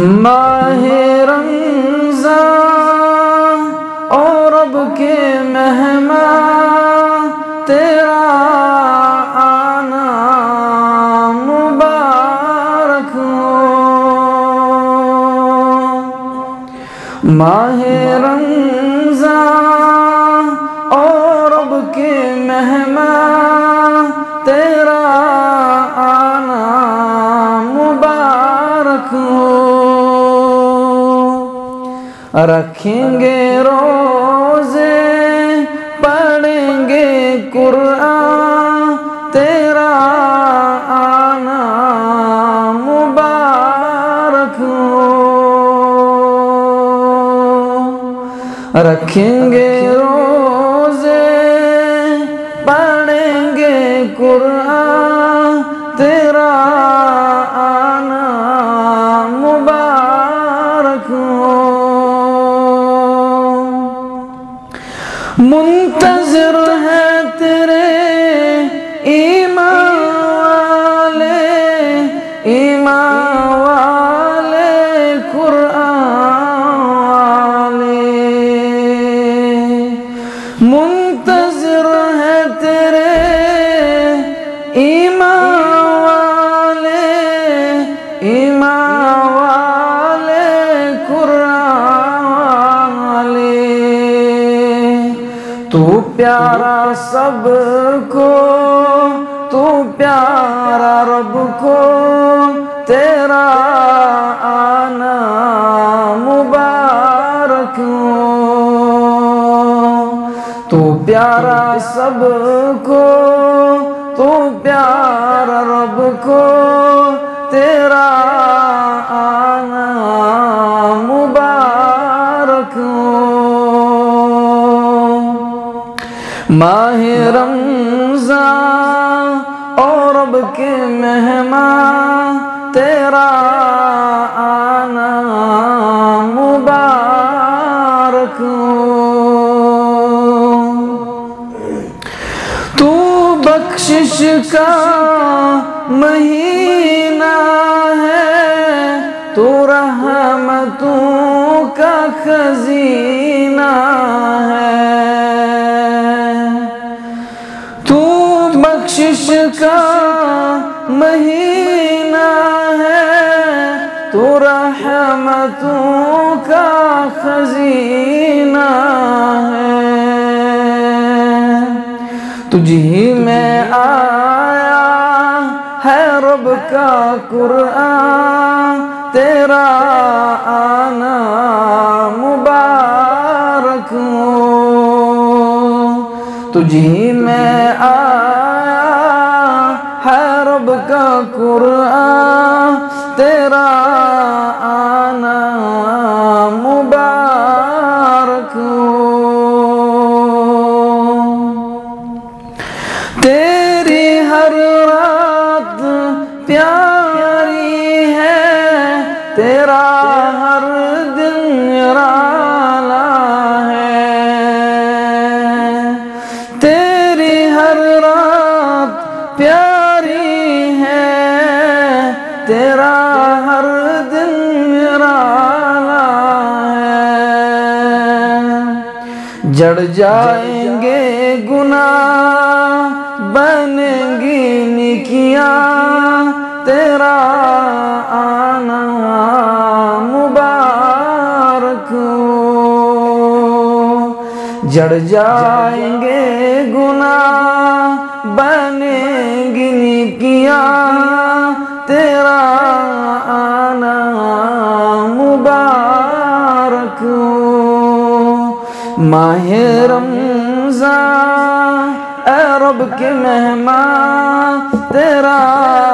माहे रमज़ान और रब के मेहमान तेरा आना मुबारक हो। माहे रमज़ान और रब के मेहमान तेरा आना मुबारक हो। रखेंगे रोज़े पढ़ेंगे कुरान तेरा आना मुबारक हो। रखेंगे रोज़े पढ़ेंगे कुरान तेरा आना मुबारक हो। मुंतज़िर है तेरे ईमान वाले कुरान वाले। मुंतज़िर है तेरे ईमान वाले कुरान वाले। तू प्यारा सबको, तू प्यारा रब को तेरा आना मुबारक हो। तू प्यारा सबको, तू प्यारा रब को तेरा आना मुबारक हो। माहे रमज़ान और रब के मेहमान तेरा आना मुबारक हो। तू बख्शिश का महीना है, तू रहमतों का खजीना है। तू बख्शिश का महीना है, तू रहमतों का खजीना है। तुझी में आया है रब का कुरान तेरा आना मुबारक हो। तुझी में आया है रब का कुरान तेरा आना मुबारक हो। तेरी हर रात प्यारी है, तेरा हर दिन निराला है। तेरी हर रात प्यारी है, तेरा हर दिन निराला है। जड़ जाएंगे गुनाह बनेंगी नेकियां तेरा आना मुबारक हो। जड़ जाएंगे गुनाह बनेंगी नेकियां तेरा आना मुबारक हो। माहे रमज़ान ए रब के मेहमान तेरा